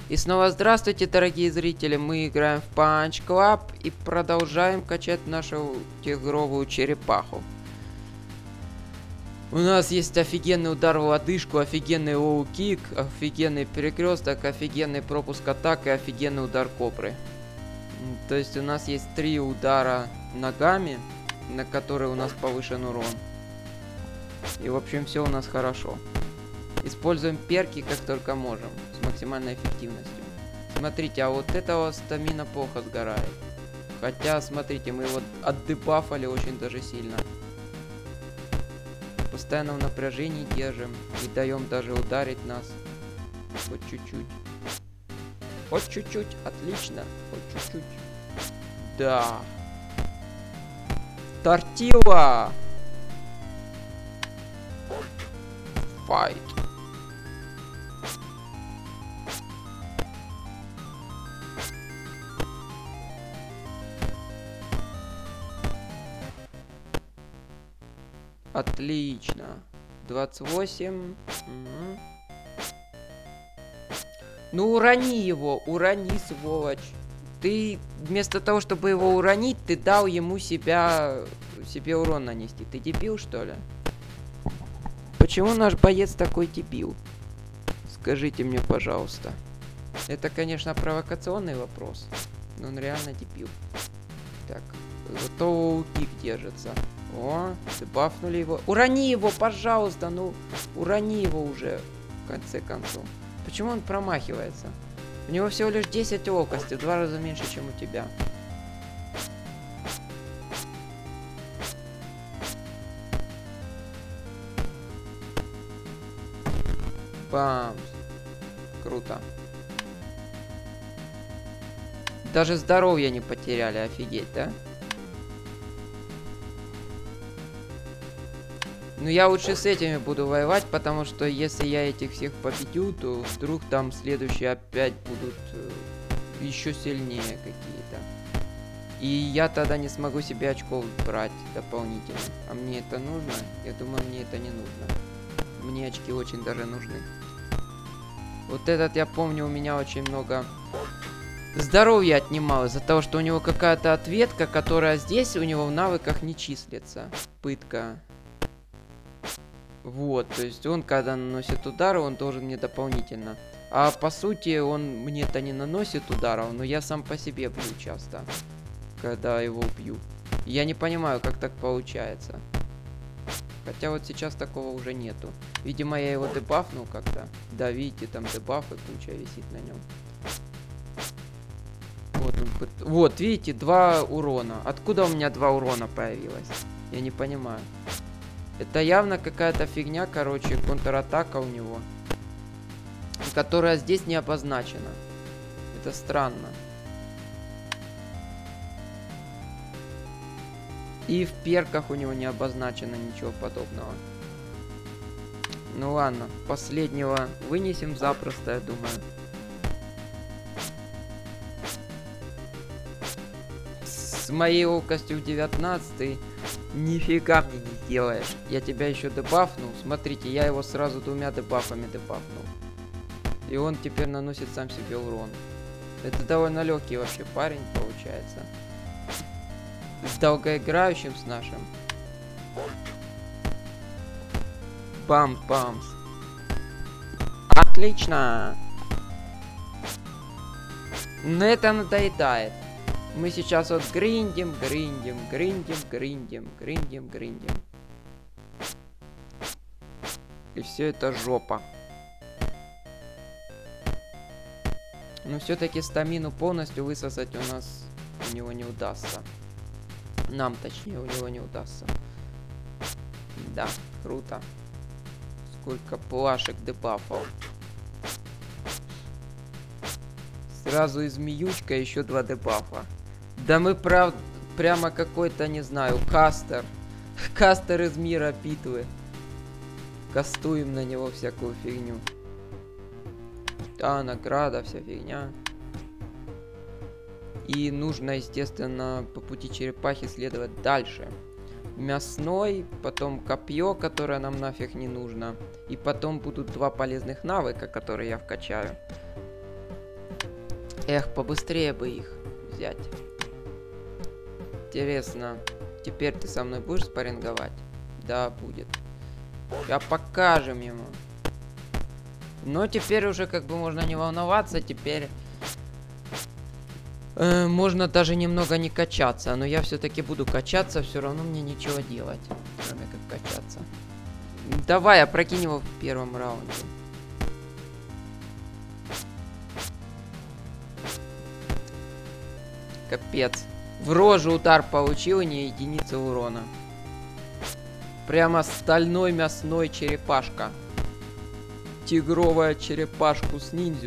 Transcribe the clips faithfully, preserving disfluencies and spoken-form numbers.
И снова здравствуйте, дорогие зрители, мы играем в Punch Club и продолжаем качать нашу тигровую черепаху. У нас есть офигенный удар в лодыжку, офигенный лоу-кик, офигенный перекресток, офигенный пропуск атак и офигенный удар кобры. То есть у нас есть три удара ногами, на которые у нас повышен урон. И в общем все у нас хорошо. Используем перки как только можем, с максимальной эффективностью. Смотрите, а вот этого стамина плохо сгорает. Хотя, смотрите, мы его отдебафали очень даже сильно. Постоянно в напряжении держим. Не даем даже ударить нас. Хоть чуть-чуть. Хоть чуть-чуть. Отлично. Хоть чуть-чуть. Да. Тортила! Файт. Отлично. двадцать восемь. Угу. Ну урони его, урони, сволочь. Ты вместо того, чтобы его уронить, ты дал ему себя, себе урон нанести. Ты дебил, что ли? Почему наш боец такой дебил? Скажите мне, пожалуйста. Это, конечно, провокационный вопрос, но он реально дебил. Так, зато кик держится. О, дебафнули его. Урони его, пожалуйста, ну, урони его уже, в конце концов. Почему он промахивается? У него всего лишь десять ловкости, в два раза меньше, чем у тебя. Бам! Круто. Даже здоровье не потеряли, офигеть, да? Ну я лучше с этими буду воевать, потому что если я этих всех победю, то вдруг там следующие опять будут э, еще сильнее какие-то. И я тогда не смогу себе очков брать дополнительно. А мне это нужно? Я думаю, мне это не нужно. Мне очки очень даже нужны. Вот этот, я помню, у меня очень много здоровья отнимал из-за того, что у него какая-то ответка, которая здесь у него в навыках не числится. Пытка. Вот, то есть он, когда наносит удары, он должен мне дополнительно. А по сути, он мне-то не наносит ударов, но я сам по себе бью часто, когда его бью. Я не понимаю, как так получается. Хотя вот сейчас такого уже нету. Видимо, я его дебафнул как-то. Да, видите, там дебаф и куча висит на нем. Вот, он, вот, видите, два урона. Откуда у меня два урона появилось? Я не понимаю. Это явно какая-то фигня, короче, контратака у него, которая здесь не обозначена. Это странно. И в перках у него не обозначено ничего подобного. Ну ладно, последнего вынесем запросто, я думаю. С моей ловкостью в девятнадцать нифига мне не сделаешь. Я тебя еще дебафнул. Смотрите, я его сразу двумя дебафами дебафнул. И он теперь наносит сам себе урон. Это довольно легкий вообще парень получается. С долгоиграющим с нашим. Бам-бамс. Отлично. Но это надоедает. Мы сейчас вот гриндим, гриндим, гриндим, гриндим, гриндим, гриндим. И все это жопа. Но все-таки стамину полностью высосать у нас у него не удастся. Нам, точнее, у него не удастся. Да, круто. Сколько плашек дебафов. Сразу и змеючка, еще два дебафа. Да мы прав... прямо какой-то, не знаю, кастер. Кастер из мира битвы. Кастуем на него всякую фигню. Да, награда, вся фигня. И нужно, естественно, по пути черепахи следовать дальше. Мясной, потом копье, которое нам нафиг не нужно. И потом будут два полезных навыка, которые я вкачаю. Эх, побыстрее бы их взять. Интересно, теперь ты со мной будешь спарринговать? Да, будет. Сейчас покажем ему. Но теперь уже как бы можно не волноваться, теперь э, можно даже немного не качаться. Но я все-таки буду качаться, все равно мне ничего делать, кроме как качаться. Давай, опрокинь его в первом раунде. Капец. В рожу удар получил, не единица урона. Прямо стальной мясной черепашка. Тигровая черепашку с ниндзю.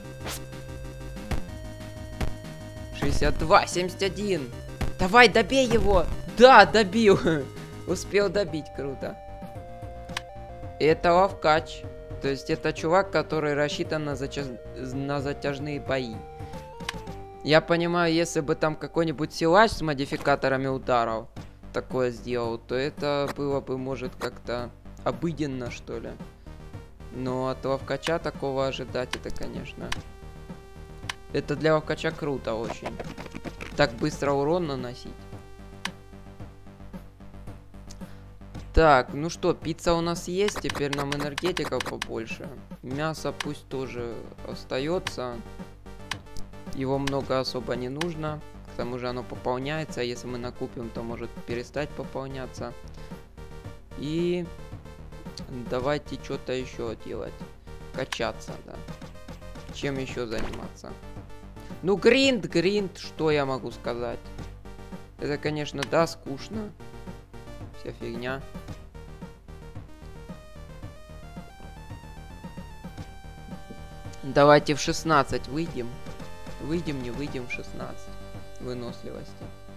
шестьдесят два, семьдесят один. Давай, добей его. Да, добил. Успел добить, круто. Это ловкач. То есть это чувак, который рассчитан на, зача... на затяжные бои. Я понимаю, если бы там какой-нибудь силач с модификаторами ударов такое сделал, то это было бы, может, как-то обыденно, что ли. Но от ловкача такого ожидать, это, конечно... Это для ловкача круто очень. Так быстро урон наносить. Так, ну что, пицца у нас есть, теперь нам энергетиков побольше. Мясо пусть тоже остается. Его много особо не нужно. К тому же оно пополняется. А если мы накупим, то может перестать пополняться. И давайте что-то еще делать. Качаться, да. Чем еще заниматься? Ну, гринд, гринд, что я могу сказать? Это, конечно, да, скучно. Вся фигня. Давайте в шестнадцать выйдем. Выйдем, не выйдем в шестнадцать. Выносливости.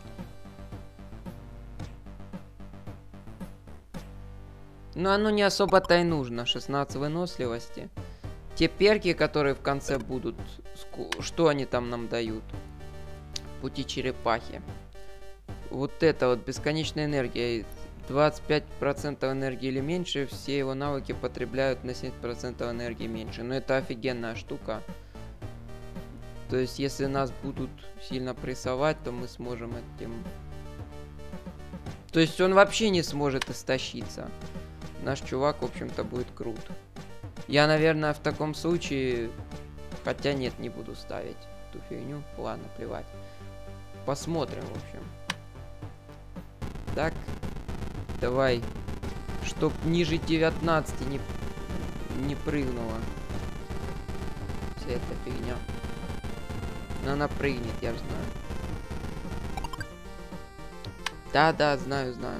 Но оно не особо-то и нужно. шестнадцать выносливости. Те перки, которые в конце будут, что они там нам дают? Пути черепахи. Вот это вот бесконечная энергия. двадцать пять процентов энергии или меньше. Все его навыки потребляют на семьдесят процентов энергии меньше. Но это офигенная штука. То есть, если нас будут сильно прессовать, то мы сможем этим... То есть, он вообще не сможет истощиться. Наш чувак, в общем-то, будет крут. Я, наверное, в таком случае... Хотя нет, не буду ставить эту фигню. Ладно, плевать. Посмотрим, в общем. Так. Давай. Чтоб ниже девятнадцати не, не прыгнула. Вся эта фигня. Но она прыгнет, я же знаю. Да-да, знаю, знаю.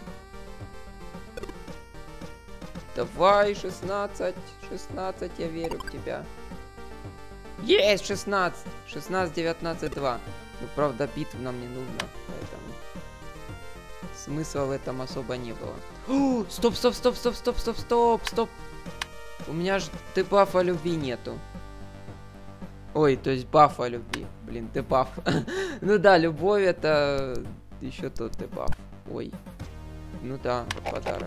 Давай, шестнадцать. шестнадцать, я верю в тебя. Есть шестнадцать. шестнадцать, девятнадцать, два. Ну, правда, битв нам не нужно, поэтому... Смысла в этом особо не было. О, стоп, стоп, стоп, стоп, стоп, стоп, стоп, стоп. У меня же дебафа любви нету. Ой, то есть бафа любви. Блин, дебаф. Ну да, любовь это еще тот дебаф. Ой. Ну да, подарок.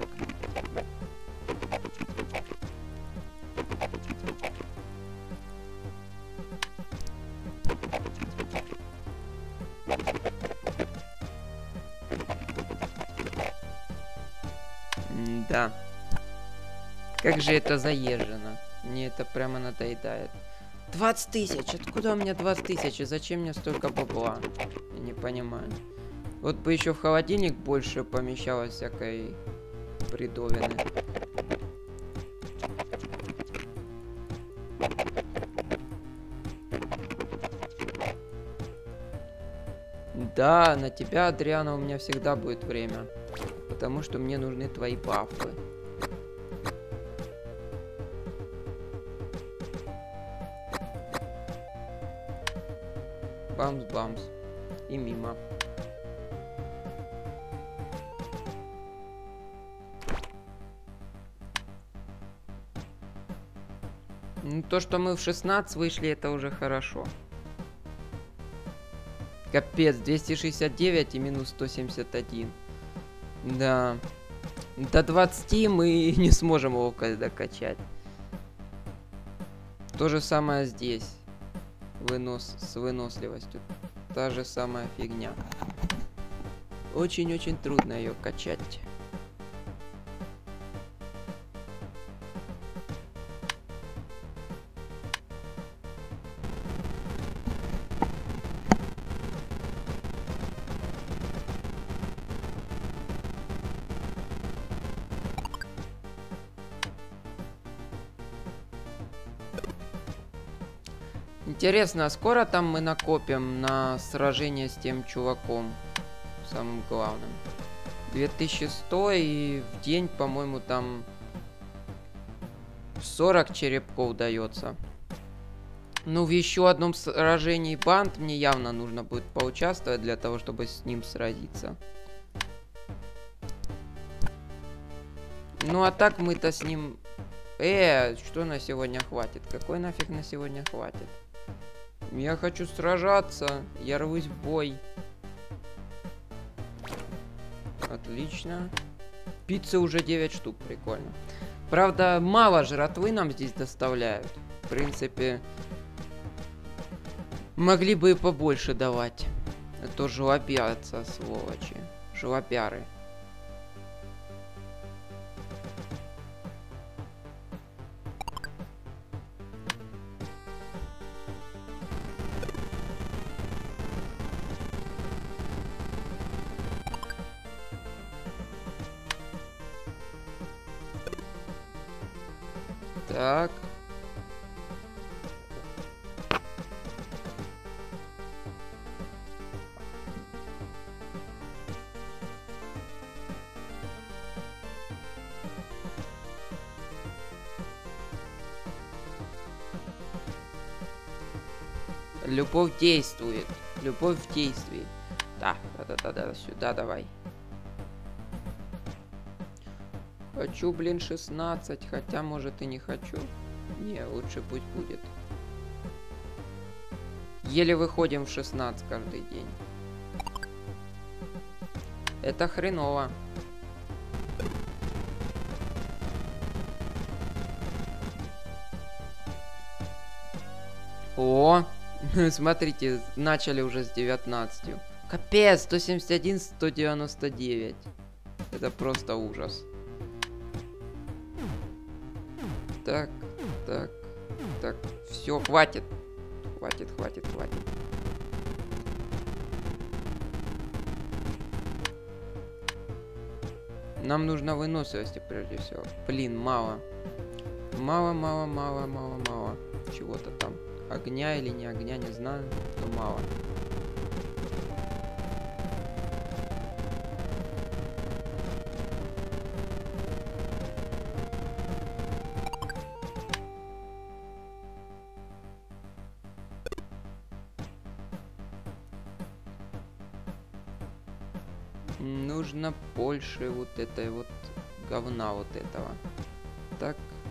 Да. Как же это заезжено. Мне это прямо надоедает. двадцать тысяч. Откуда у меня двадцать тысяч? И зачем мне столько бабла? Я не понимаю. Вот бы еще в холодильник больше помещалось всякой бредовины. Да, на тебя, Адриана, у меня всегда будет время. Потому что мне нужны твои бафы. Бамс-бамс. И мимо. Ну, то, что мы в шестнадцать вышли, это уже хорошо. Капец, двести шестьдесят девять и минус сто семьдесят один. Да. До двадцати мы не сможем его докачать. То же самое здесь. вынос с выносливостью. Та же самая фигня. Очень-очень трудно ее качать. Интересно, а скоро там мы накопим на сражение с тем чуваком? Самым главным. две тысячи сто, и в день, по-моему, там сорок черепков дается. Ну, в еще одном сражении банд мне явно нужно будет поучаствовать для того, чтобы с ним сразиться. Ну, а так мы-то с ним... Э, что на сегодня хватит? Какой нафиг на сегодня хватит? Я хочу сражаться. Я рвусь в бой. Отлично. Пиццы уже девять штук. Прикольно. Правда, мало жратвы нам здесь доставляют. В принципе, могли бы и побольше давать. Это жлобятся, сволочи. Жлобяры. Так. Любовь действует. Любовь в действии. Да, да-да-да, сюда давай. Хочу, блин, шестнадцать, хотя, может, и не хочу. Не, лучше пусть будет. Еле выходим в шестнадцать каждый день. Это хреново. О, смотрите, начали уже с девятнадцатью. Капец, сто семьдесят один, сто девяносто девять. Это просто ужас. Так, так, так, все, хватит. Хватит, хватит, хватит. Нам нужно выносливости прежде всего. Блин, мало. Мало, мало, мало, мало, мало. Чего-то там. Огня или не огня, не знаю, но мало. Нужно больше вот этой вот говна вот этого. Так.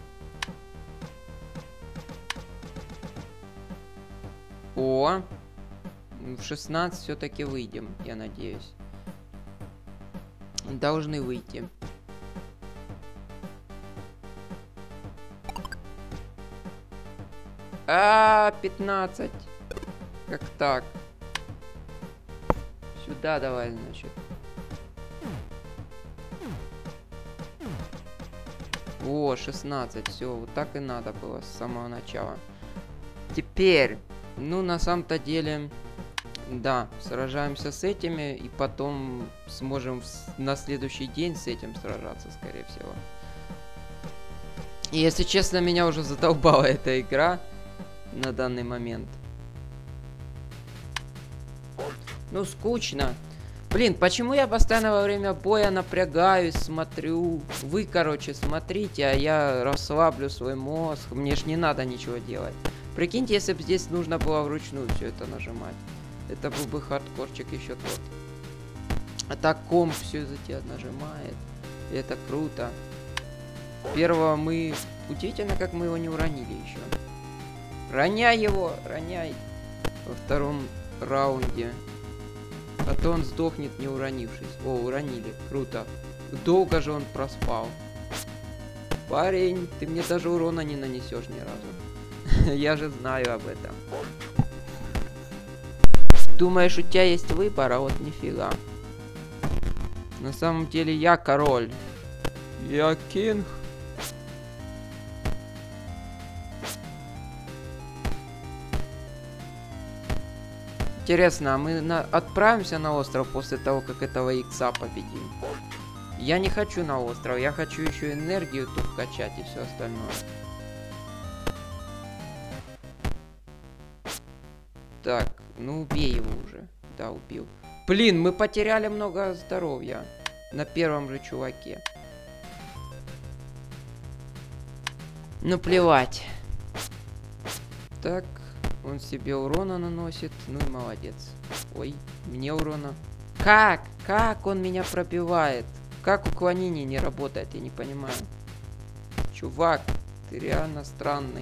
О! В шестнадцать все-таки выйдем, я надеюсь. Должны выйти. А, пятнадцать. Как так? Сюда давай, значит. О, шестнадцать. Все, вот так и надо было с самого начала. Теперь, ну, на самом-то деле, да, сражаемся с этими, и потом сможем на следующий день с этим сражаться, скорее всего. И, если честно, меня уже задолбала эта игра на данный момент. Ну, скучно. Блин, почему я постоянно во время боя напрягаюсь, смотрю? Вы, короче, смотрите, а я расслаблю свой мозг. Мне ж не надо ничего делать. Прикиньте, если бы здесь нужно было вручную все это нажимать. Это был бы хардкорчик еще тот. А так комп все за тебя нажимает. И это круто. Первого мы... Удивительно, как мы его не уронили еще. Роняй его, роняй. Во втором раунде. А то он сдохнет, не уронившись. О, уронили. Круто. Долго же он проспал. Парень, ты мне даже урона не нанесешь ни разу. Я же знаю об этом. Думаешь, у тебя есть выбор, а вот нифига. На самом деле я король. Я кинг. Интересно, а мы на... отправимся на остров после того, как этого икса победим? Я не хочу на остров, я хочу еще энергию тут качать и все остальное. Так, ну убей его уже. Да, убил. Блин, мы потеряли много здоровья на первом же чуваке. Ну плевать. Так, он себе урона наносит. Ну и молодец. Ой, мне урона. Как? Как он меня пробивает? Как уклонение не работает? Я не понимаю. Чувак, ты реально странный.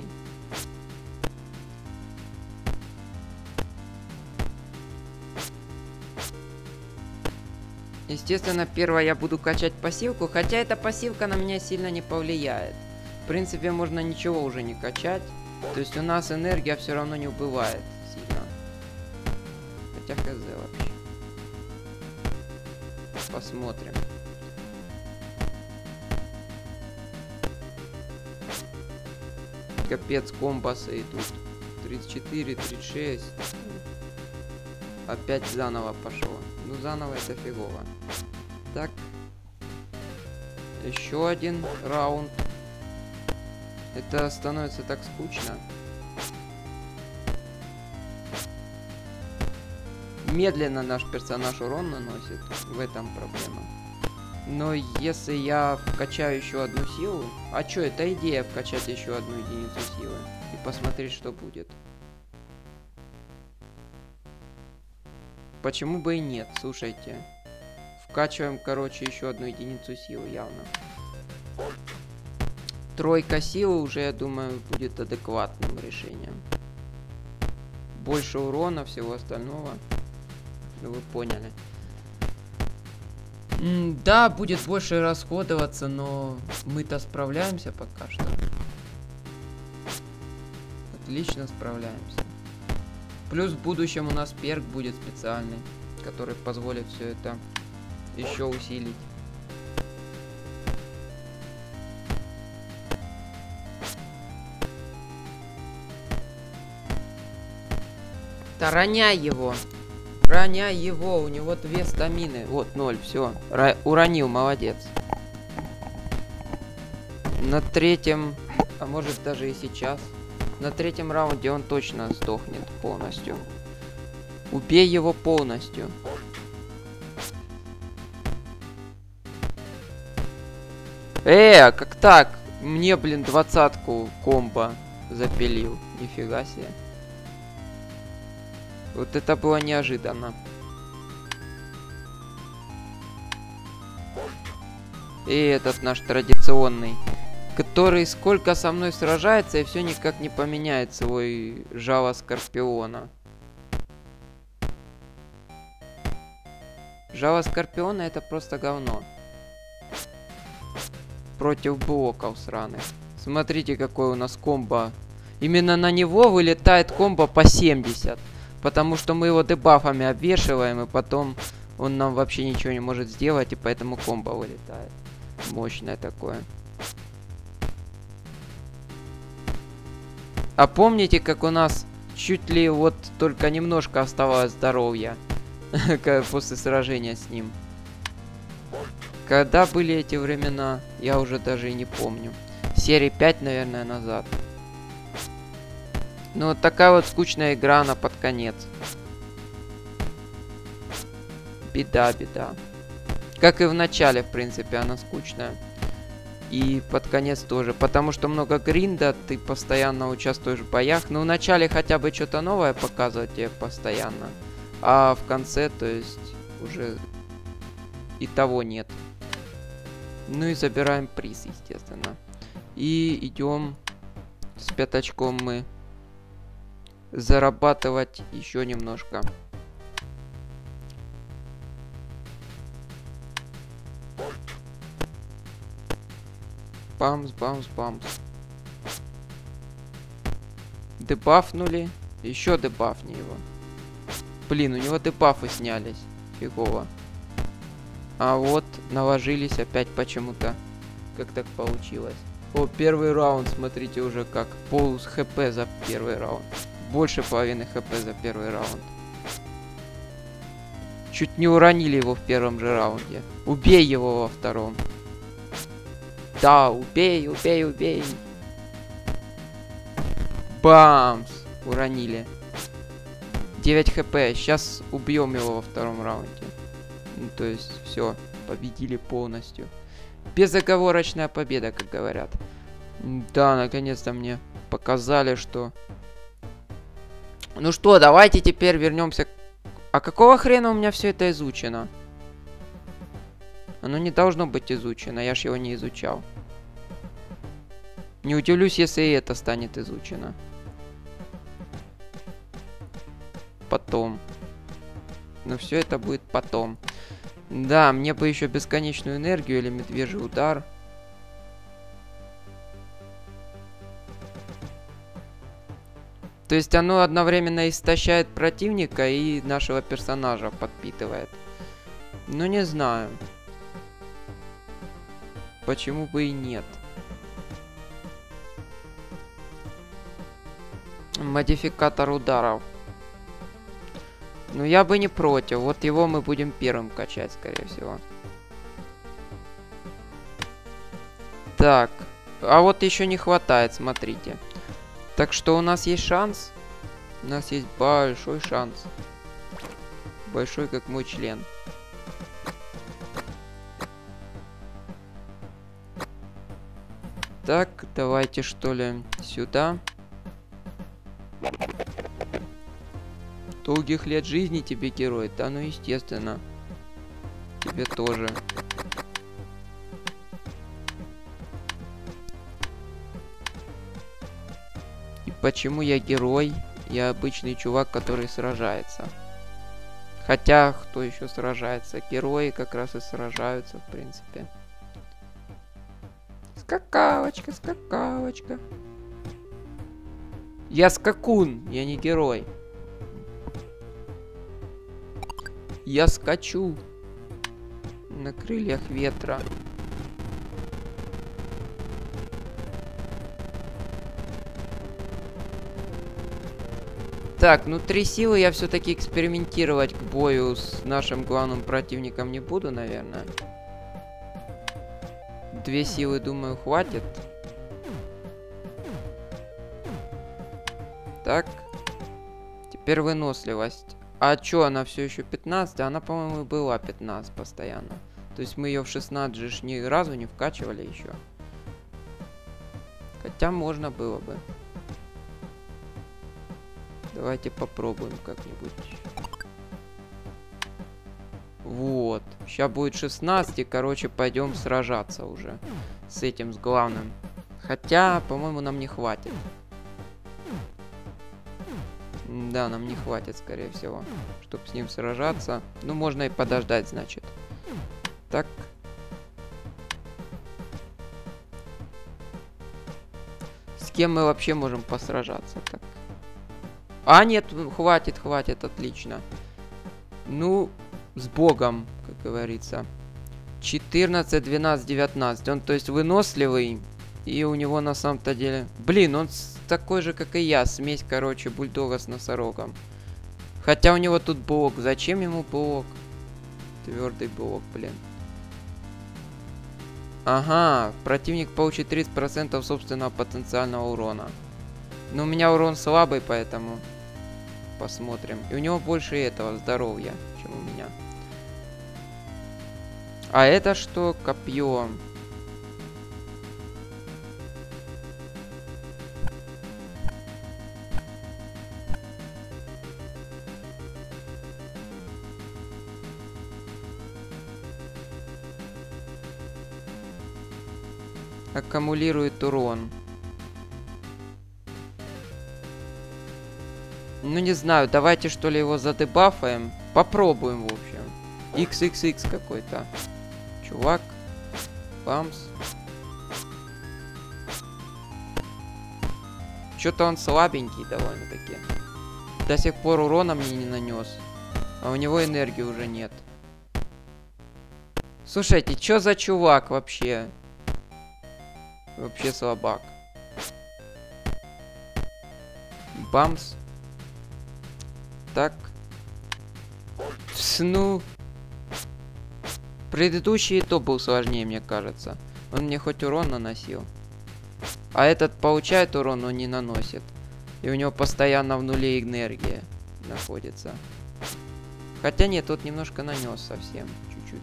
Естественно, первое я буду качать пассивку, хотя эта пассивка на меня сильно не повлияет. В принципе, можно ничего уже не качать. То есть у нас энергия все равно не убывает сильно. Хотя хз вообще. Посмотрим. Капец, комбасы идут. тридцать четыре, тридцать шесть. Опять заново пошло. Ну, заново это фигово. Так. Еще один раунд. Это становится так скучно. Медленно наш персонаж урон наносит. В этом проблема. Но если я вкачаю еще одну силу... А чё, это идея вкачать еще одну единицу силы. И посмотреть, что будет. Почему бы и нет, слушайте. Вкачиваем, короче, еще одну единицу силы, явно. Тройка силы уже, я думаю, будет адекватным решением. Больше урона, всего остального. Ну, вы поняли. М да, будет больше расходоваться, но мы-то справляемся пока что. Отлично справляемся. Плюс в будущем у нас перк будет специальный, который позволит все это еще усилить. Да роняй его. Роняй его, у него две стамины. Вот, ноль, все. Уронил, молодец. На третьем, а может даже и сейчас. На третьем раунде он точно сдохнет полностью. Убей его полностью. Э, как так? Мне, блин, двадцатку комбо запилил. Нифига себе. Вот это было неожиданно. И этот наш традиционный, который сколько со мной сражается и все никак не поменяет свой жало Скорпиона. Жало Скорпиона это просто говно. Против блоков сраных. Смотрите, какой у нас комбо. Именно на него вылетает комбо по семьдесят. Потому что мы его дебафами обвешиваем, и потом он нам вообще ничего не может сделать, и поэтому комбо вылетает. Мощное такое. А помните, как у нас чуть ли вот только немножко оставалось здоровья после сражения с ним? Когда были эти времена, я уже даже и не помню. Серии пять, наверное, назад. Ну, вот такая вот скучная игра на под конец. Беда, беда. Как и в начале, в принципе, она скучная. И под конец тоже. Потому что много гринда, ты постоянно участвуешь в боях. Ну, в начале хотя бы что-то новое показывать тебе постоянно. А в конце, то есть, уже и того нет. Ну и забираем приз, естественно. И идем с пятачком мы зарабатывать еще немножко. Бамс, бамс, бамс. Дебафнули. Еще дебафни его. Блин, у него дебафы снялись. Фигово. А вот наложились опять почему-то. Как так получилось? О, первый раунд, смотрите, уже как. Пол хп за первый раунд. Больше половины хп за первый раунд. Чуть не уронили его в первом же раунде. Убей его во втором. Да, убей, убей, убей. Бамс! Уронили. девять хп. Сейчас убьем его во втором раунде. Ну, то есть, все, победили полностью. Безоговорочная победа, как говорят. Да, наконец-то мне показали, что... Ну что, давайте теперь вернемся. А какого хрена у меня все это изучено? Оно не должно быть изучено, я ж его не изучал. Не удивлюсь, если и это станет изучено. Потом. Но все это будет потом. Да, мне бы еще бесконечную энергию или медвежий удар. То есть оно одновременно истощает противника и нашего персонажа подпитывает. Ну, не знаю. Почему бы и нет. Модификатор ударов. Ну, я бы не против. Вот его мы будем первым качать, скорее всего. Так. А вот еще не хватает, смотрите. Так что у нас есть шанс. У нас есть большой шанс. Большой, как мой член. Так, давайте что ли сюда. Долгих лет жизни тебе, герой. Да, ну естественно. Тебе тоже. И почему я герой? Я обычный чувак, который сражается. Хотя, кто еще сражается? Герои как раз и сражаются, в принципе. Скакалочка, скакалочка. Я скакун, я не герой. Я скачу на крыльях ветра. Так, ну три силы я все-таки экспериментировать к бою с нашим главным противником не буду, наверное. Две силы, думаю, хватит. Так. Теперь выносливость. А чё, она все еще пятнадцать? Она, по-моему, была пятнадцать постоянно. То есть мы ее в шестнадцать же ни разу не вкачивали еще. Хотя можно было бы. Давайте попробуем как-нибудь. Вот. Сейчас будет шестнадцать, и, короче, пойдем сражаться уже с этим, с главным. Хотя, по-моему, нам не хватит. Да, нам не хватит, скорее всего, чтобы с ним сражаться. Ну, можно и подождать, значит. Так. С кем мы вообще можем посражаться? Так. А, нет, хватит, хватит, отлично. Ну, с Богом, как говорится. четырнадцать, двенадцать, девятнадцать. Он, то есть, выносливый. И у него на самом-то деле... Блин, он такой же, как и я. Смесь, короче, бульдога с носорогом. Хотя у него тут блок. Зачем ему блок? Твердый блок, блин. Ага, противник получит тридцать процентов собственного потенциального урона. Но у меня урон слабый, поэтому... Посмотрим. И у него больше этого здоровья, чем у меня. А это что? Копье. Аккумулирует урон. Ну, не знаю, давайте, что ли, его задебафаем. Попробуем, в общем. икс икс икс какой-то. Чувак. Бамс. Что-то он слабенький довольно-таки. До сих пор урона мне не нанес. А у него энергии уже нет. Слушайте, чё за чувак вообще? Вообще слабак. Бамс. Так. Ну. Предыдущий и то был сложнее, мне кажется. Он мне хоть урон наносил. А этот получает урон, но не наносит. И у него постоянно в нуле энергия находится. Хотя нет, тут немножко нанес совсем. Чуть-чуть.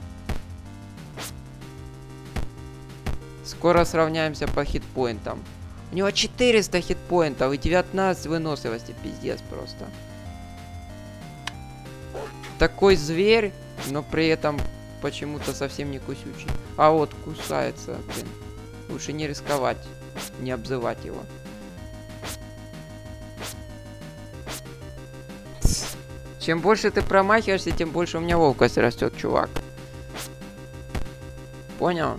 Скоро сравняемся по хитпоинтам. У него четыреста хитпоинтов и девятнадцать выносливости. Пиздец просто. Такой зверь, но при этом почему-то совсем не кусючий. А вот кусается, блин. Лучше не рисковать, не обзывать его. Чем больше ты промахиваешься, тем больше у меня ловкость растет, чувак. Понял?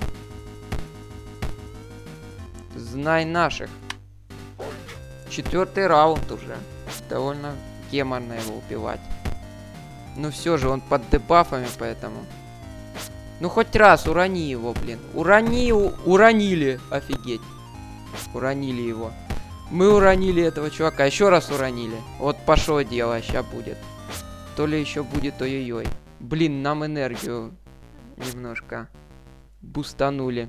Знай наших. Четвертый раунд уже. Довольно геморно его убивать. Но все же он под дебафами, поэтому... Ну хоть раз урони его, блин. Урони, у... уронили. Офигеть. Уронили его. Мы уронили этого чувака. Еще раз уронили. Вот пошло дело, сейчас будет. То ли еще будет, ой-ой-ой. Блин, нам энергию немножко бустанули.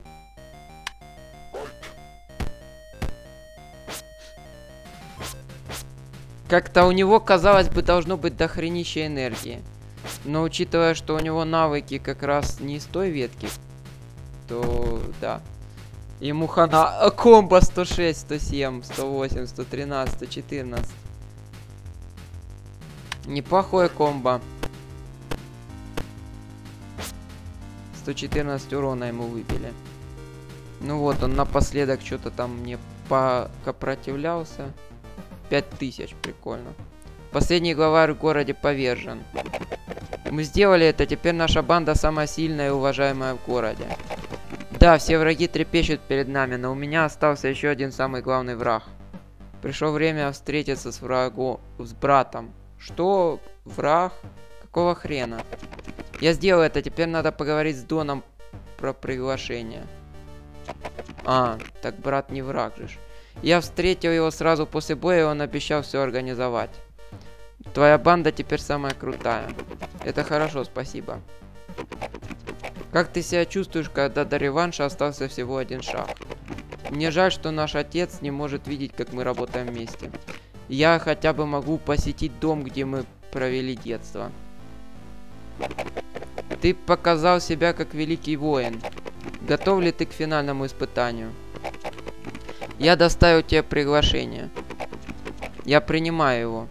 Как-то у него, казалось бы, должно быть дохренища энергии. Но учитывая, что у него навыки как раз не с той ветки, то да. Ему хана. Комбо сто шесть, сто семь, сто восемь, сто тринадцать, сто четырнадцать. Неплохое комбо. сто четырнадцать урона ему выбили. Ну вот, он напоследок что-то там мне покопротивлялся. пять тысяч, прикольно. Последний главарь в городе повержен. Мы сделали это, теперь наша банда самая сильная и уважаемая в городе. Да, все враги трепещут перед нами, но у меня остался еще один самый главный враг. Пришло время встретиться с врагом, с братом. Что? Враг? Какого хрена? Я сделаю это, теперь надо поговорить с Доном про приглашение. А, так брат не враг же. Я встретил его сразу после боя, и он обещал все организовать. Твоя банда теперь самая крутая. Это хорошо, спасибо. Как ты себя чувствуешь, когда до реванша остался всего один шаг? Мне жаль, что наш отец не может видеть, как мы работаем вместе. Я хотя бы могу посетить дом, где мы провели детство. Ты показал себя как великий воин. Готов ли ты к финальному испытанию? Я доставил тебе приглашение. Я принимаю его.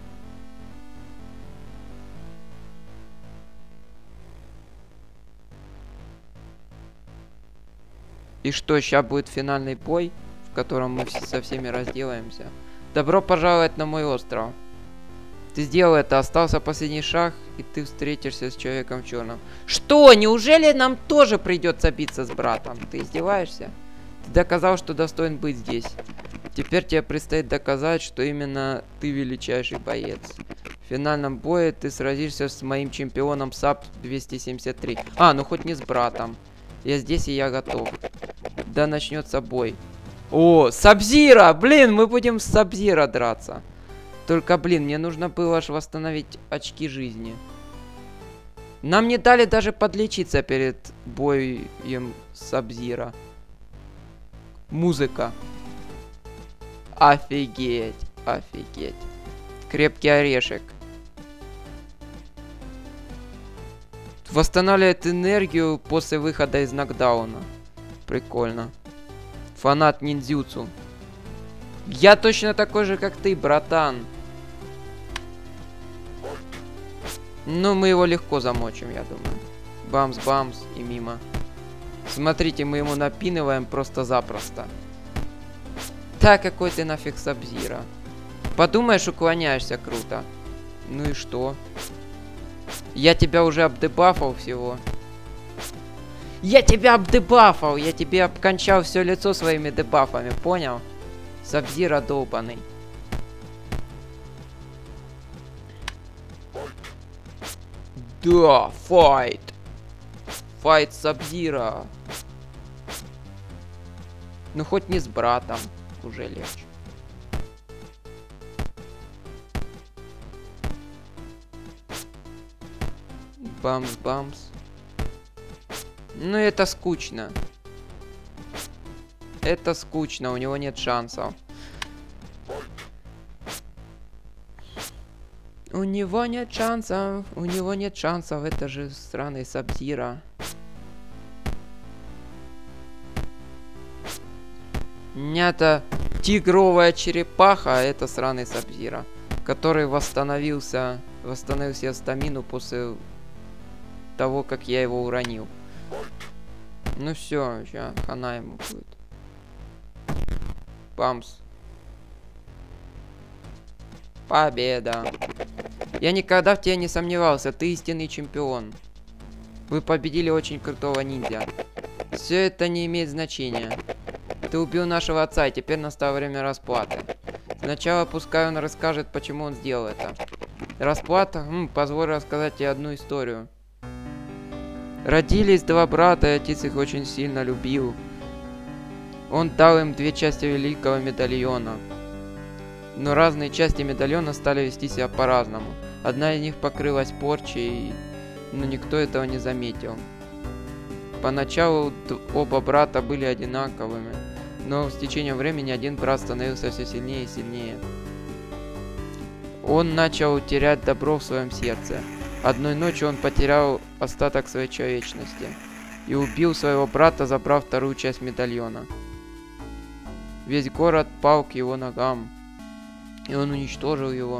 И что, сейчас будет финальный бой, в котором мы со всеми разделаемся? Добро пожаловать на мой остров. Ты сделал это, остался последний шаг, и ты встретишься с человеком в черном. Что? Неужели нам тоже придется биться с братом? Ты издеваешься? Ты доказал, что достоин быть здесь. Теперь тебе предстоит доказать, что именно ты величайший боец. В финальном бое ты сразишься с моим чемпионом САП двести семьдесят три. А, ну хоть не с братом. Я здесь, и я готов. Да начнется бой. О, Сабзира! Блин, мы будем с Сабзира драться. Только, блин, мне нужно было аж восстановить очки жизни. Нам не дали даже подлечиться перед боем Сабзира. Музыка. Офигеть, офигеть. Крепкий орешек. Восстанавливает энергию после выхода из нокдауна. Прикольно. Фанат ниндзюцу. Я точно такой же, как ты, братан. Ну, мы его легко замочим, я думаю. Бамс-бамс и мимо. Смотрите, мы ему напинываем просто-запросто. Да, какой ты нафиг Сабзира. Подумаешь, уклоняешься круто. Ну и что? Я тебя уже обдебафал всего. Я тебя обдебафал! Я тебе обкончал все лицо своими дебафами, понял? Сабзира долбаный. Да, файт. Файт Сабзира. Ну хоть не с братом, уже легче. Бамс-бамс. Ну это скучно. Это скучно, у него нет шансов. У него нет шансов, у него нет шансов, это же сраный Сабзира. Это тигровая черепаха, а это сраный Сабзира, который восстановился, восстановил себе стамину после того, как я его уронил. Ну все, сейчас хана ему будет. Бамс. Победа. Я никогда в тебе не сомневался, ты истинный чемпион. Вы победили очень крутого ниндзя. Все это не имеет значения. Ты убил нашего отца, и теперь настало время расплаты. Сначала пускай он расскажет, почему он сделал это. Расплата? Хм, позволь рассказать тебе одну историю. Родились два брата, и отец их очень сильно любил. Он дал им две части великого медальона. Но разные части медальона стали вести себя по-разному. Одна из них покрылась порчей, но никто этого не заметил. Поначалу оба брата были одинаковыми, но с течением времени один брат становился все сильнее и сильнее. Он начал терять добро в своем сердце. Одной ночью он потерял остаток своей человечности и убил своего брата, забрав вторую часть медальона. Весь город пал к его ногам, и он уничтожил его.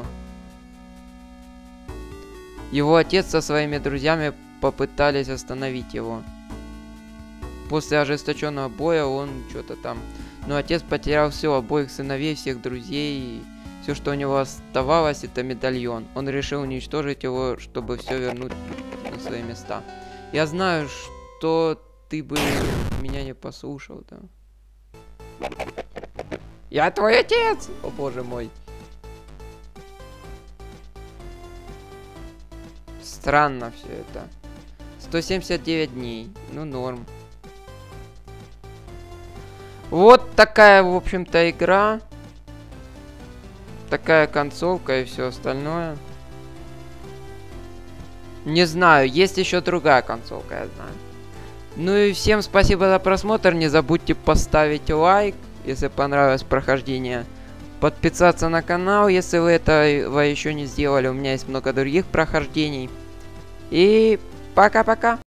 Его отец со своими друзьями попытались остановить его. После ожесточенного боя он что-то там... Но отец потерял все, обоих сыновей, всех друзей. Все, что у него оставалось, это медальон. Он решил уничтожить его, чтобы все вернуть на свои места. Я знаю, что ты бы меня не послушал, да. Я твой отец! О боже мой. Странно все это. сто семьдесят девять дней. Ну, норм. Вот такая, в общем-то, игра. Такая концовка и все остальное. Не знаю, есть еще другая концовка, я знаю. Ну и всем спасибо за просмотр. Не забудьте поставить лайк, если понравилось прохождение. Подписаться на канал, если вы этого еще не сделали. У меня есть много других прохождений. И пока-пока.